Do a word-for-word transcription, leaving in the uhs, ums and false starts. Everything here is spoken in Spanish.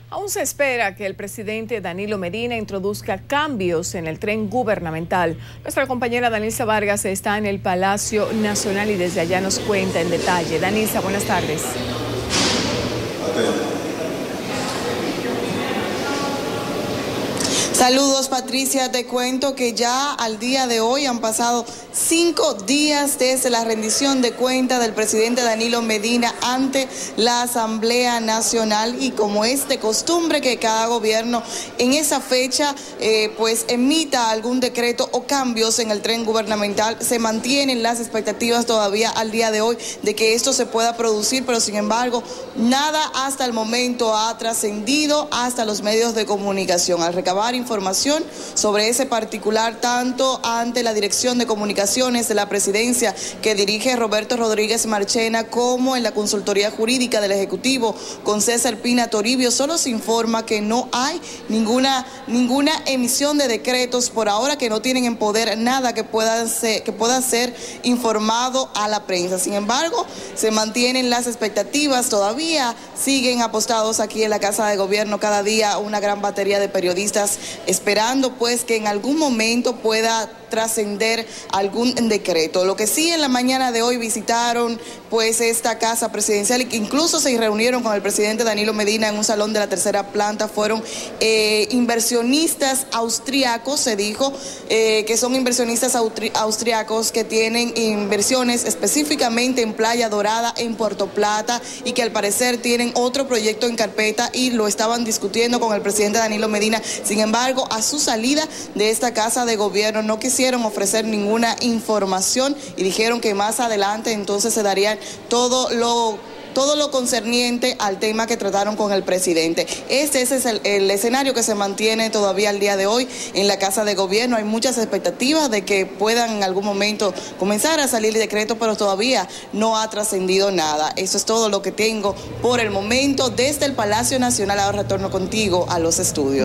Aún se espera que el presidente Danilo Medina introduzca cambios en el tren gubernamental. Nuestra compañera Danilza Vargas está en el Palacio Nacional y desde allá nos cuenta en detalle. Danilza, buenas tardes. Saludos, Patricia. Te cuento que ya al día de hoy han pasado cinco días desde la rendición de cuenta del presidente Danilo Medina ante la Asamblea Nacional, y como es de costumbre que cada gobierno en esa fecha eh, pues emita algún decreto o cambios en el tren gubernamental, se mantienen las expectativas todavía al día de hoy de que esto se pueda producir, pero sin embargo nada hasta el momento ha trascendido hasta los medios de comunicación. Al recabar información sobre ese particular, tanto ante la Dirección de Comunicaciones de la Presidencia que dirige Roberto Rodríguez Marchena, como en la Consultoría Jurídica del Ejecutivo con César Pina Toribio, solo se informa que no hay ninguna, ninguna emisión de decretos por ahora, que no tienen en poder nada que pueda ser, que pueda ser informado a la prensa. Sin embargo, se mantienen las expectativas, todavía siguen apostados aquí en la Casa de Gobierno cada día una gran batería de periodistas esperando pues que en algún momento pueda trascender algún decreto. Lo que sí, en la mañana de hoy visitaron pues esta casa presidencial y que incluso se reunieron con el presidente Danilo Medina en un salón de la tercera planta fueron eh, inversionistas austriacos. Se dijo eh, que son inversionistas austri austriacos que tienen inversiones específicamente en Playa Dorada, en Puerto Plata, y que al parecer tienen otro proyecto en carpeta y lo estaban discutiendo con el presidente Danilo Medina. Sin embargo, a su salida de esta casa de gobierno no quisieron quisieron ofrecer ninguna información y dijeron que más adelante entonces se darían todo lo todo lo concerniente al tema que trataron con el presidente. Este, ese es el, el escenario que se mantiene todavía al día de hoy en la Casa de Gobierno. Hay muchas expectativas de que puedan en algún momento comenzar a salir decretos, pero todavía no ha trascendido nada. Eso es todo lo que tengo por el momento desde el Palacio Nacional. Ahora retorno contigo a los estudios.